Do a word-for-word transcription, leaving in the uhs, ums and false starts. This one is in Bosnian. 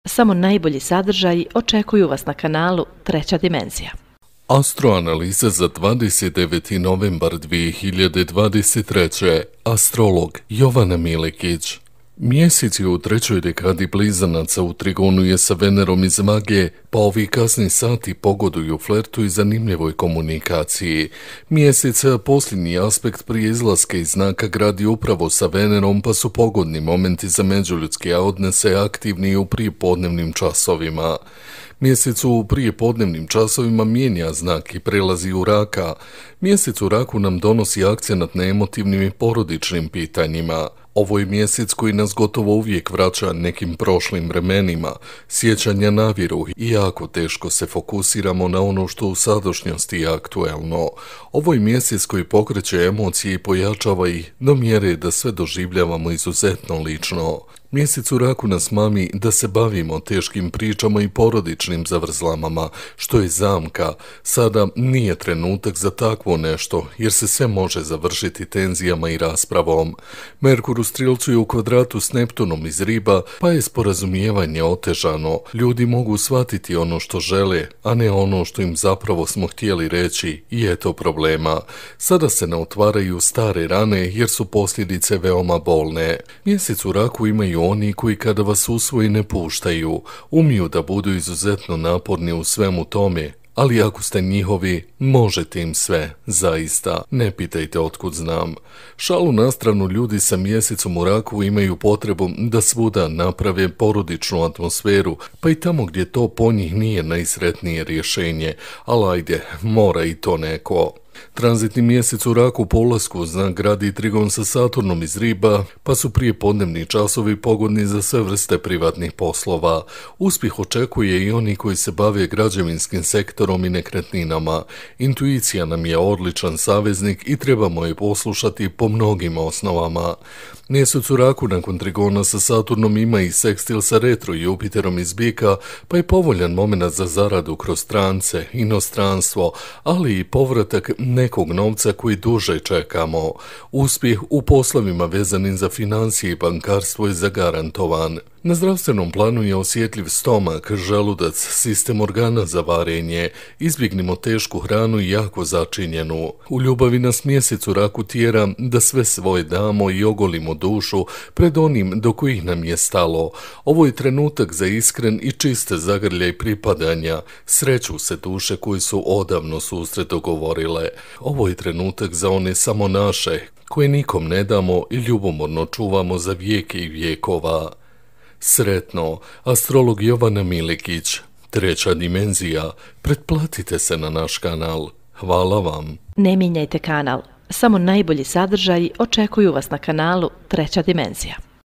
Samo najbolji sadržaji očekuju vas na kanalu Treća dimenzija. Astroanaliza za dvadeset deveti novembar dvije hiljade dvadeset treće. Astrolog Jovana Milikić. Mjesec je u trećoj dekadi blizanaca u trigonu je sa Venerom iz Vage, pa ovi kasni sati pogoduju flertu i zanimljivoj komunikaciji. Mjesec, posljednji aspekt prije izlaska iz znaka gradi upravo sa Venerom, pa su pogodni momenti za međuljudske odnose aktivni u prijepodnevnim časovima. Mjesec u prijepodnevnim časovima mijenja znak i prelazi u raka. Mjesec u raku nam donosi akcenat na emotivnim i porodičnim pitanjima. Ovo je mjesec koji nas gotovo uvijek vraća nekim prošlim vremenima, sjećanja naviru i jako teško se fokusiramo na ono što u sadašnjosti je aktuelno. Ovo je mjesec koji pokreće emocije i pojačava ih do mjere da sve doživljavamo izuzetno lično. Mjesec u raku nas mami da se bavimo teškim pričama i porodičnim zavrzlamama, što je zamka. Sada nije trenutak za takvo nešto, jer se sve može završiti tenzijama i raspravom. Merkur u Strilcu je u kvadratu s Neptunom iz Riba, pa je sporazumijevanje otežano. Ljudi mogu shvatiti ono što žele, a ne ono što im zapravo smo htjeli reći, i eto problema. Sada se ne otvaraju stare rane, jer su posljedice veoma bolne. Mjesec u raku imaju oni koji kada vas usvoji ne puštaju, umiju da budu izuzetno naporni u svemu tome, ali ako ste njihovi, možete im sve, zaista, ne pitajte otkud znam. Šalu na stranu, ljudi sa mjesecom u raku imaju potrebu da svuda naprave porodičnu atmosferu, pa i tamo gdje to po njih nije najsretnije rješenje, ali ajde, mora i to neko. Tranzitni mjesec u raku po ulasku znak gradi trigon sa Saturnom iz Riba, pa su prijepodnevni časovi pogodni za sve vrste privatnih poslova. Uspjeh očekuje i oni koji se bave građevinskim sektorom i nekretninama. Intuicija nam je odličan saveznik i trebamo je poslušati po mnogim osnovama. Mjesec u raku nakon trigona sa Saturnom ima i sekstil sa retro Jupiterom iz Bika, pa je povoljan moment za zaradu kroz strance, inostranstvo, ali i povratak nekog novca koji duže čekamo. Uspjeh u poslovima vezanim za financije i bankarstvo je zagarantovan. Na zdravstvenom planu je osjetljiv stomak, želudac, sistem organa za varenje. Izbjegnimo tešku hranu i jako začinjenu. U ljubavi nas mjesec u raku tjera da sve svoje damo i ogolimo dušu pred onim do kojih nam je stalo. Ovo je trenutak za iskren i čiste zagrljaj pripadanja. Sreću se duše koji su odavno susret dogovorile. Ovo je trenutak za one samo naše, koje nikom ne damo i ljubomorno čuvamo za vijeke i vijekova. Sretno, astrolog Jovana Milikić, Treća dimenzija. Pretplatite se na naš kanal. Hvala vam. Ne mijenjajte kanal. Samo najbolji sadržaji očekuju vas na kanalu Treća dimenzija.